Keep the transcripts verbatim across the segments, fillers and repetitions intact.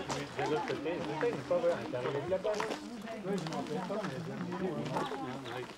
de l'autre côté, je sais, il n'est pas vrai, il est arrivé de là-bas. Oui, je m'en rappelle pas, mais je me dis, oui, non, avec...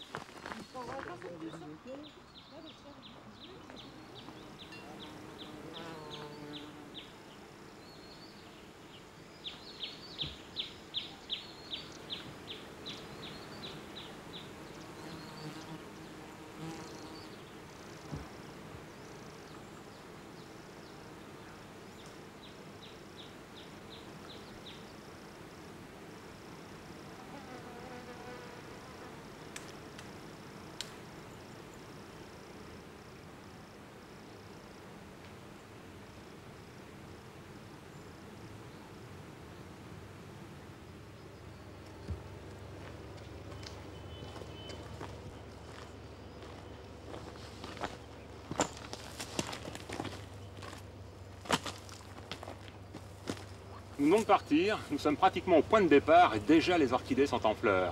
Nous venons de partir, nous sommes pratiquement au point de départ et déjà les orchidées sont en fleurs.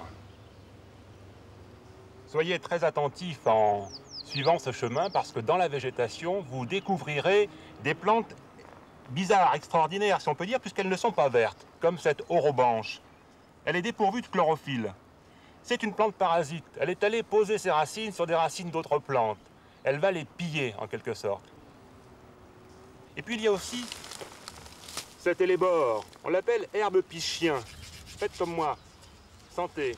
Soyez très attentifs en suivant ce chemin parce que dans la végétation, vous découvrirez des plantes bizarres, extraordinaires, si on peut dire, puisqu'elles ne sont pas vertes, comme cette orobanche. Elle est dépourvue de chlorophylle. C'est une plante parasite. Elle est allée poser ses racines sur des racines d'autres plantes. Elle va les piller, en quelque sorte. Et puis il y a aussi cet hellebore. On l'appelle herbe pisse-chien. Faites comme moi. Santé.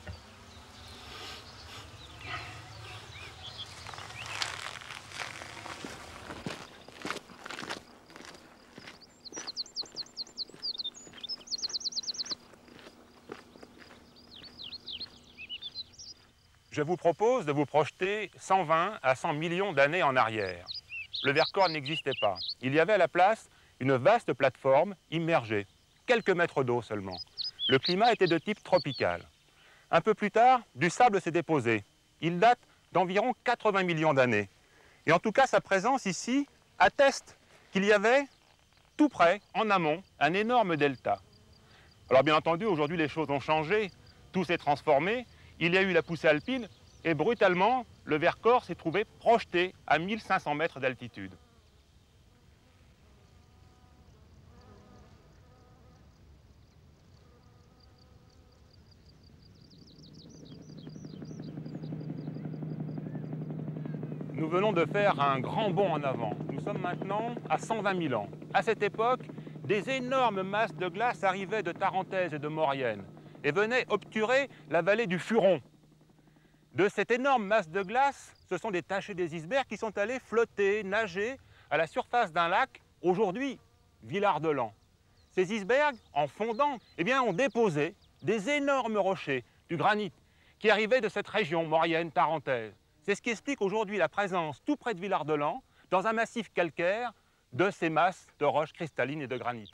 Je vous propose de vous projeter cent vingt à cent millions d'années en arrière. Le Vercors n'existait pas. Il y avait à la place une vaste plateforme immergée, quelques mètres d'eau seulement. Le climat était de type tropical. Un peu plus tard, du sable s'est déposé. Il date d'environ quatre-vingts millions d'années. Et en tout cas, sa présence ici atteste qu'il y avait tout près, en amont, un énorme delta. Alors bien entendu, aujourd'hui les choses ont changé, tout s'est transformé. Il y a eu la poussée alpine et brutalement, le Vercors s'est trouvé projeté à mille cinq cents mètres d'altitude. Nous venons de faire un grand bond en avant. Nous sommes maintenant à cent vingt mille ans. À cette époque, des énormes masses de glace arrivaient de Tarentaise et de Maurienne et venaient obturer la vallée du Furon. De cette énorme masse de glace, ce sont des taches et des icebergs qui sont allés flotter, nager à la surface d'un lac, aujourd'hui Villard-de-Lans. Ces icebergs, en fondant, eh bien, ont déposé des énormes rochers, du granit, qui arrivaient de cette région maurienne, tarentaise. C'est ce qui explique aujourd'hui la présence, tout près de Villard-de-Lans, dans un massif calcaire, de ces masses de roches cristallines et de granit.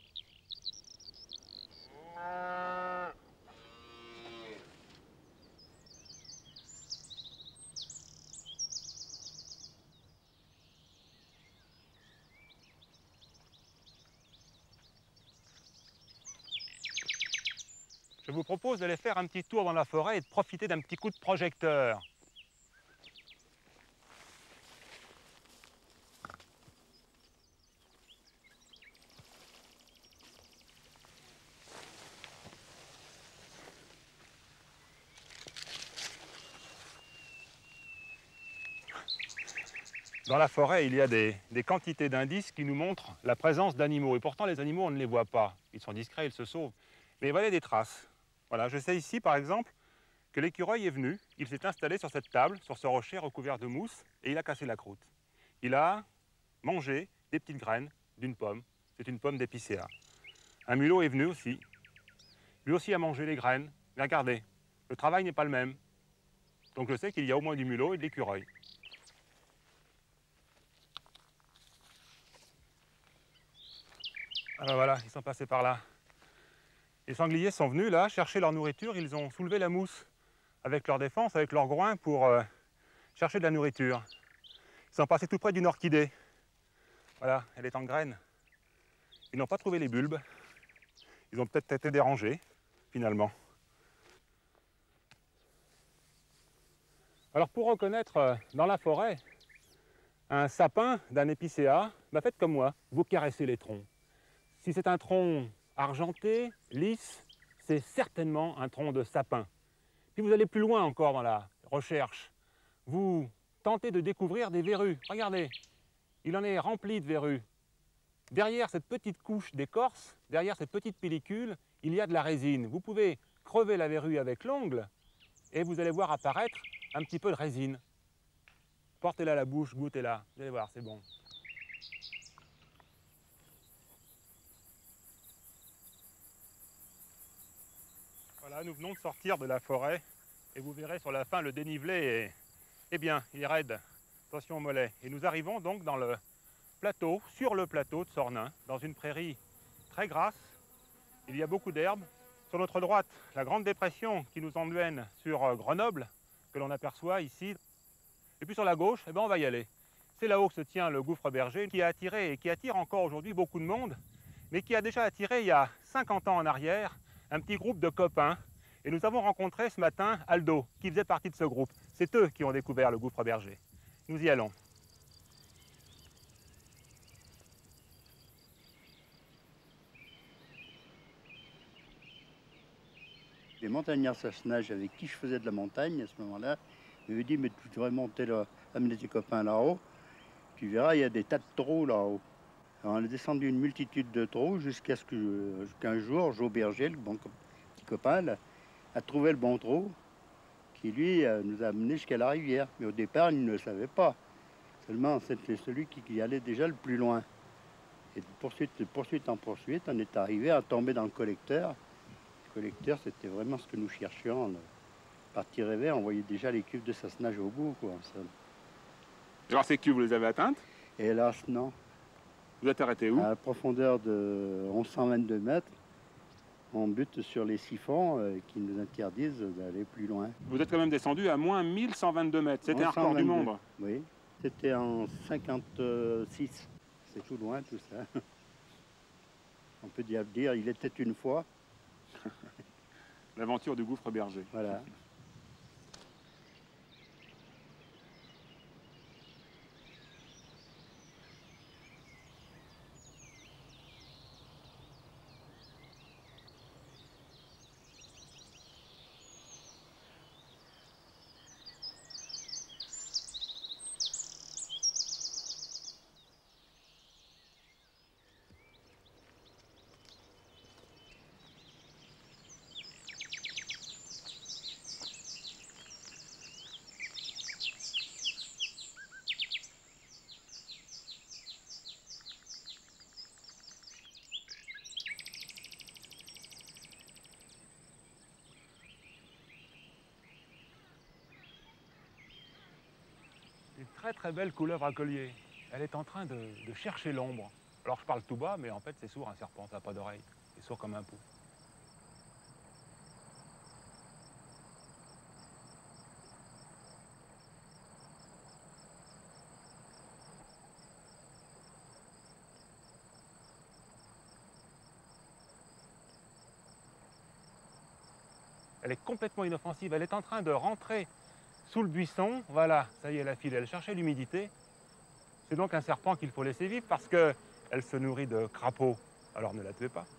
Je vous propose d'aller faire un petit tour dans la forêt et de profiter d'un petit coup de projecteur. Dans la forêt, il y a des, des quantités d'indices qui nous montrent la présence d'animaux. Et pourtant, les animaux, on ne les voit pas. Ils sont discrets, ils se sauvent. Mais voilà des traces. Voilà, je sais ici, par exemple, que l'écureuil est venu. Il s'est installé sur cette table, sur ce rocher recouvert de mousse, et il a cassé la croûte. Il a mangé des petites graines d'une pomme. C'est une pomme d'épicéa. Un mulot est venu aussi. Lui aussi a mangé les graines. Mais regardez, le travail n'est pas le même. Donc je sais qu'il y a au moins du mulot et de l'écureuil. Ah ben voilà, ils sont passés par là. Les sangliers sont venus là chercher leur nourriture, ils ont soulevé la mousse avec leur défense, avec leur groin pour euh, chercher de la nourriture. Ils sont passés tout près d'une orchidée. Voilà, elle est en graine. Ils n'ont pas trouvé les bulbes. Ils ont peut-être été dérangés, finalement. Alors pour reconnaître euh, dans la forêt un sapin d'un épicéa, bah faites comme moi, vous caressez les troncs. Si c'est un tronc argenté, lisse, c'est certainement un tronc de sapin. Puis vous allez plus loin encore dans la recherche. Vous tentez de découvrir des verrues. Regardez, il en est rempli de verrues. Derrière cette petite couche d'écorce, derrière cette petite pellicule, il y a de la résine. Vous pouvez crever la verrue avec l'ongle et vous allez voir apparaître un petit peu de résine. Portez-la à la bouche, goûtez-la. Vous allez voir, c'est bon. Voilà, nous venons de sortir de la forêt et vous verrez sur la fin le dénivelé est, eh bien, il est raide. Attention aux mollets. Et nous arrivons donc dans le plateau, sur le plateau de Sornin, dans une prairie très grasse. Il y a beaucoup d'herbes. Sur notre droite, la grande dépression qui nous emmène sur Grenoble, que l'on aperçoit ici. Et puis sur la gauche, eh bien, on va y aller. C'est là-haut que se tient le gouffre berger, qui a attiré et qui attire encore aujourd'hui beaucoup de monde, mais qui a déjà attiré il y a cinquante ans en arrière un petit groupe de copains. Et nous avons rencontré ce matin Aldo, qui faisait partie de ce groupe. C'est eux qui ont découvert le gouffre berger. Nous y allons. Les montagnards Sassenage avec qui je faisais de la montagne à ce moment-là m'avaient dit mais tu devrais monter là, amener tes copains là-haut. Tu verras, il y a des tas de trous là-haut. Alors on a descendu une multitude de trous jusqu'à ce que qu'un jour, Joe Berger, le bon petit copain, là, a trouvé le bon trou qui lui nous a amenés jusqu'à la rivière. Mais au départ, il ne le savait pas. Seulement, c'était celui qui allait déjà le plus loin. Et de poursuite, de poursuite en poursuite, on est arrivé à tomber dans le collecteur. Le collecteur, c'était vraiment ce que nous cherchions. Là. Partir rêver, on voyait déjà les cuves de Sassenage au bout. Quoi, ça. Alors ces cuves, vous les avez atteintes? Et hélas, non. Vous êtes arrêté où? À la profondeur de onze cent vingt-deux mètres, on bute sur les siphons euh, qui nous interdisent d'aller plus loin. Vous êtes quand même descendu à moins mille cent vingt-deux mètres. C'était un record du monde. Oui, c'était en cinquante-six. C'est tout loin tout ça. On peut dire, dire il était une fois. L'aventure du gouffre berger. Voilà. Une très très belle couleuvre à collier. Elle est en train de, de chercher l'ombre. Alors je parle tout bas, mais en fait c'est sourd un serpent, ça n'a pas d'oreille. C'est sourd comme un pou. Elle est complètement inoffensive, elle est en train de rentrer sous le buisson. Voilà, ça y est, la file, elle cherchait l'humidité. C'est donc un serpent qu'il faut laisser vivre parce qu'elle se nourrit de crapauds. Alors ne la tuez pas.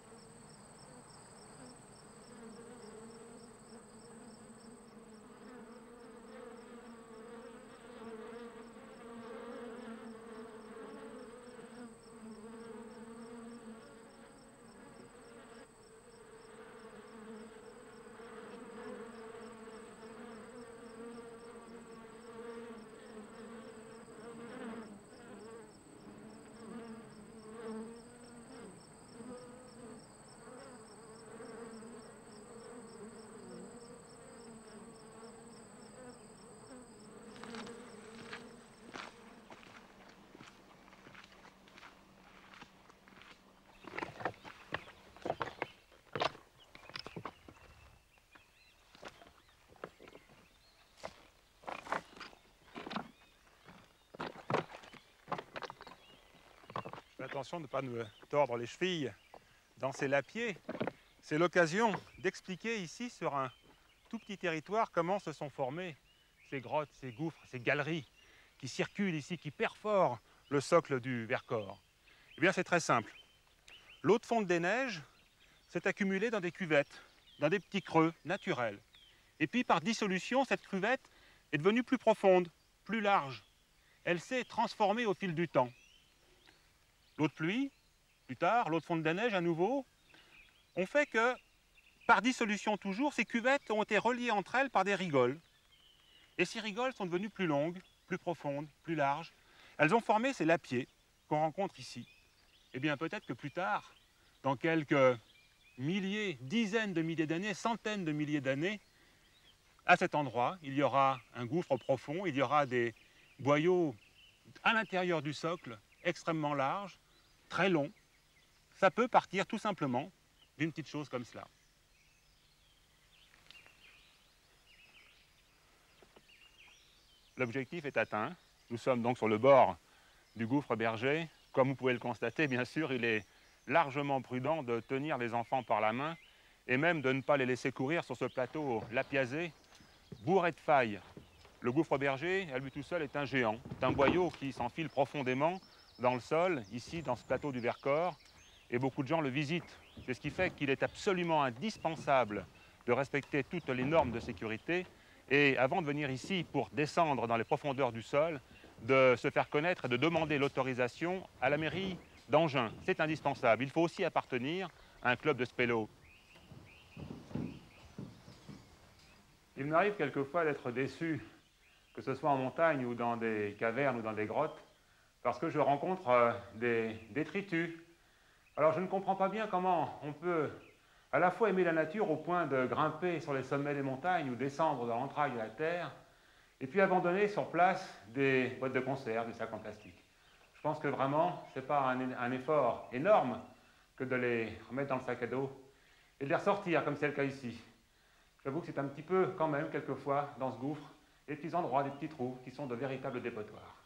Attention de ne pas nous tordre les chevilles dans ces lapiers. C'est l'occasion d'expliquer ici sur un tout petit territoire comment se sont formées ces grottes, ces gouffres, ces galeries qui circulent ici, qui perforent le socle du Vercors. Eh bien c'est très simple. L'eau de fonte des neiges s'est accumulée dans des cuvettes, dans des petits creux naturels. Et puis par dissolution, cette cuvette est devenue plus profonde, plus large. Elle s'est transformée au fil du temps. L'eau de pluie, plus tard, l'eau de fonte des neiges à nouveau, ont fait que, par dissolution toujours, ces cuvettes ont été reliées entre elles par des rigoles. Et ces rigoles sont devenues plus longues, plus profondes, plus larges. Elles ont formé ces lapiers qu'on rencontre ici. Eh bien, peut-être que plus tard, dans quelques milliers, dizaines de milliers d'années, centaines de milliers d'années, à cet endroit, il y aura un gouffre profond, il y aura des boyaux à l'intérieur du socle, extrêmement larges, très longs. Ça peut partir tout simplement d'une petite chose comme cela. L'objectif est atteint. Nous sommes donc sur le bord du gouffre berger. Comme vous pouvez le constater, bien sûr, il est largement prudent de tenir les enfants par la main et même de ne pas les laisser courir sur ce plateau lapiazé, bourré de failles. Le gouffre berger, à lui tout seul, est un géant. C'est un boyau qui s'enfile profondément dans le sol, ici, dans ce plateau du Vercors, et beaucoup de gens le visitent. C'est ce qui fait qu'il est absolument indispensable de respecter toutes les normes de sécurité et avant de venir ici pour descendre dans les profondeurs du sol, de se faire connaître et de demander l'autorisation à la mairie d'Engins. C'est indispensable. Il faut aussi appartenir à un club de spéléo. Il m'arrive quelquefois d'être déçu, que ce soit en montagne ou dans des cavernes ou dans des grottes, parce que je rencontre euh, des détritus. Alors je ne comprends pas bien comment on peut à la fois aimer la nature au point de grimper sur les sommets des montagnes ou descendre dans l'entraille de la terre, et puis abandonner sur place des boîtes de conserve, des sacs en plastique. Je pense que vraiment, ce n'est pas un, un effort énorme que de les remettre dans le sac à dos et de les ressortir, comme c'est le cas ici. J'avoue que c'est un petit peu, quand même, quelquefois, dans ce gouffre, des petits endroits, des petits trous qui sont de véritables dépotoirs.